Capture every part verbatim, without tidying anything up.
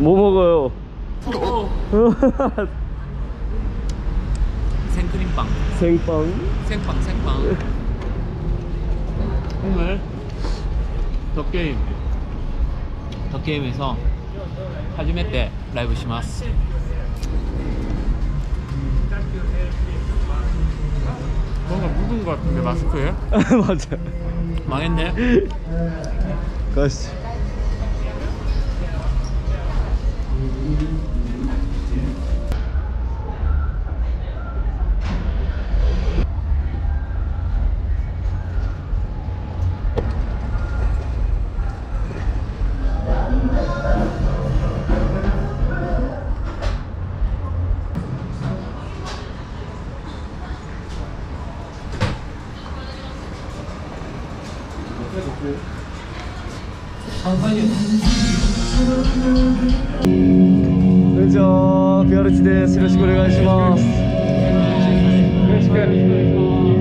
뭐 먹어요? 생크림빵. 생빵? 생빵 생빵. 오늘 덕게임 덕게임에서 하지메테 라이브 시마스. 뭔가 묻은 것 같은데 마스크에? 맞아. 망했네. 가시죠.こんにちは、ピアルチです。よろしくお願いします。よろしくお願いします。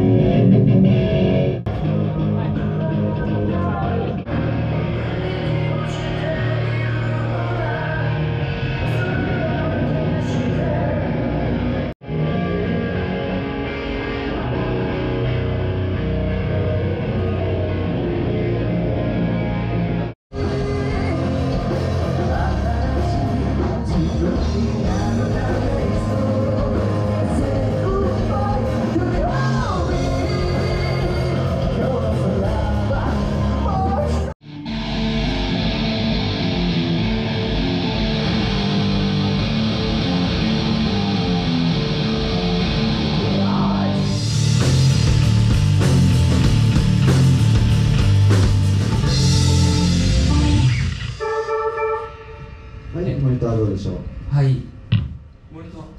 はい、モニターどうでしょう。 はい。モニター、はい。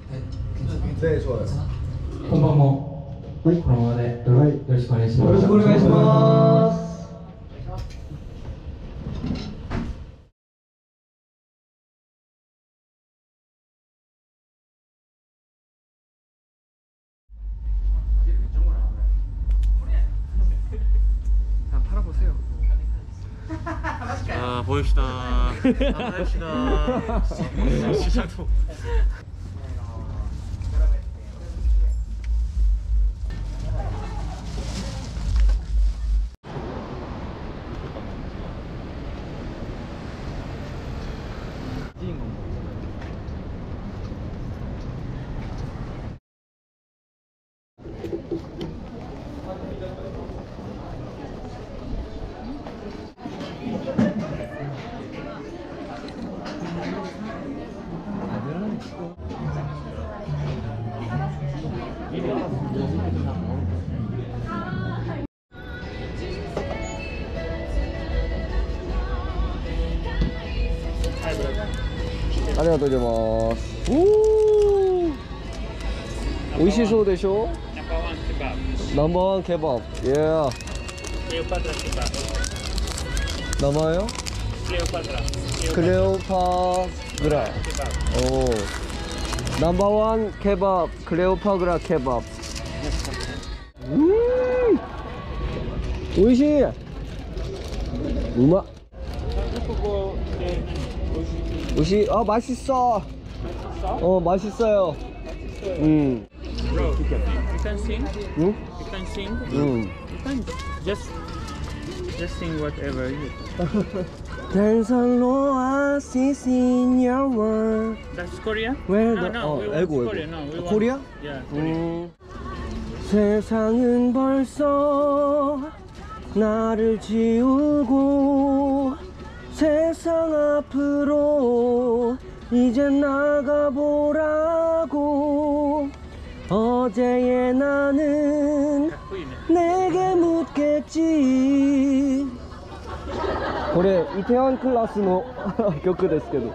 ね、そうです。 こんばんも。はい。このままで、よろしくお願いします。 よろしくお願いします。 아 보입시다. 한번 합시다. 시작도. ありがとうございます。おお、美味しそうでしょ。ナンバーワンケバブ。いや。名前よ。クレオパグラ。おお。ナンバーワンケバブ、クレオパグラケバブ。うん。美味しい。うまっ。美味しい。あ、맛있어。어、맛있어요。うん。 Bro, you can sing? うん。 You can sing? うん。 You can just just sing whatever you. There's an oasis in your world. That's Korea? Where No, the no, we 어, want 에고 Korea. 에고. No, we want 코리아? Yeah, Korea. 음. 세상은 벌써 나를 지우고 세상 앞으로 이제 나가보라고. 어제의 나는 내게 묻겠지. これイテワンクラスの曲ですけど。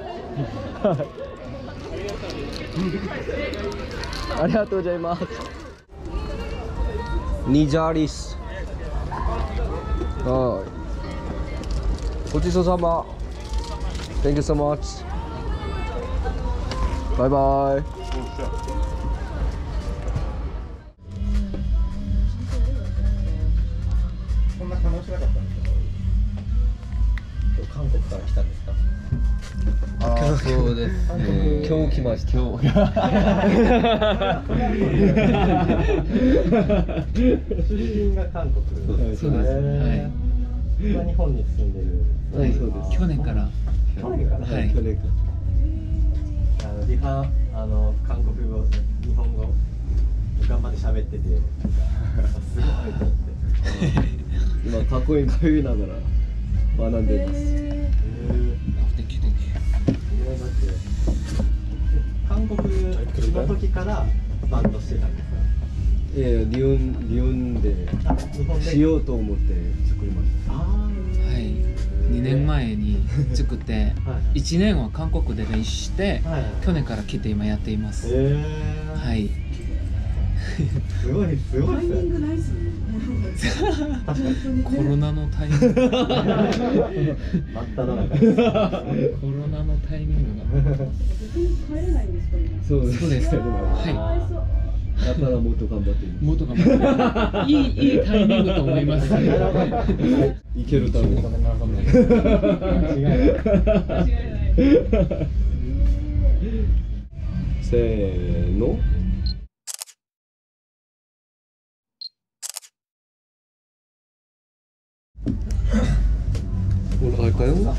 ありがとうございます。ニジャリス。はい。ごちそうさま。Thank you so much。バイバイ。 こんな楽しなかったんですけど。今日韓国から来たんですか。 あそうです。今日来ました。今日。 出身が韓国。 そうです。はい。 今日本に住んでる。 はい、そうです。 去年から。 去年から。 はい。 去年から。 あのリハあの韓国語日本語頑張って喋っててすごいと思って。 今かっこいい通いながら学んでいます。 えできでき。 だって韓国の時からバンドしてたんですか。 ええ、日本日本で日本でしようと思って作りました。 あはい。にねんまえに作っていちねんは韓国で練習して去年から来て今やっています。 えー、 はい。 すごいすごいですね。 確かにコロナのタイミング。 真っ只中です。 コロナのタイミングが。 帰れないんですか今。 そうです。 そうです。 は。 はいだからもっと頑張っています。 もっと頑張って。いいいいタイミングと思います。 いけるために。 間違いない。 せーの。올라갈까요?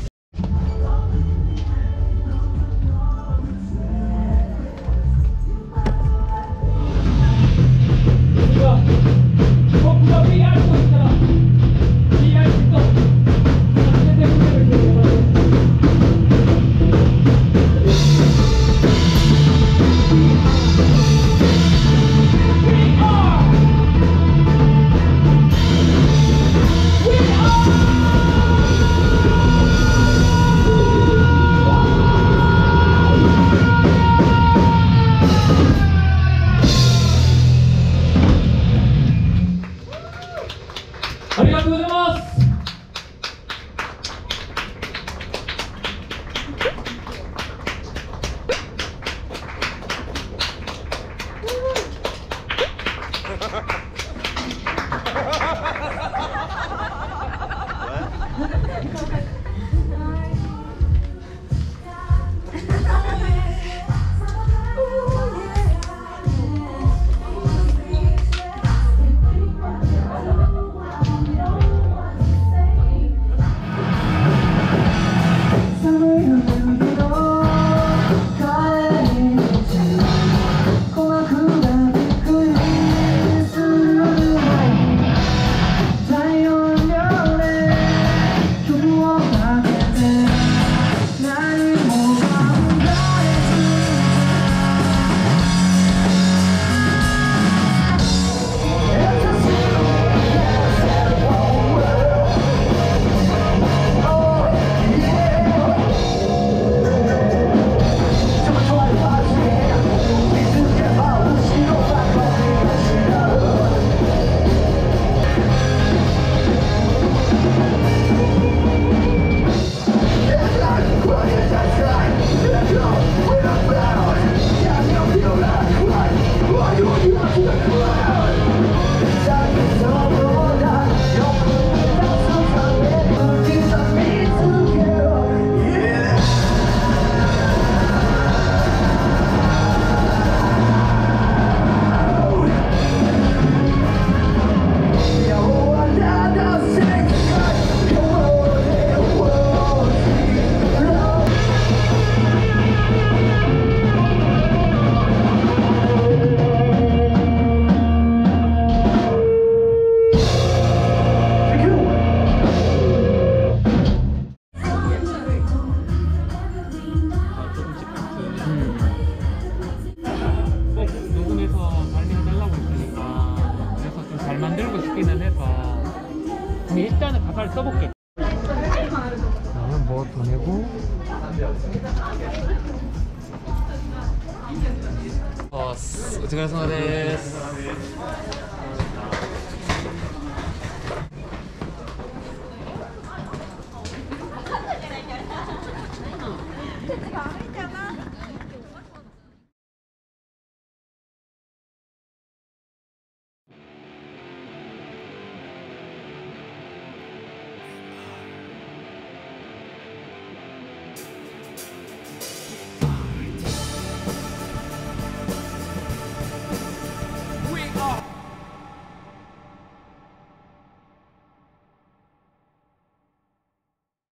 일단은 가사를 써볼게. 그러면 뭐 더 내고? 어, 오疲れ様です. 아,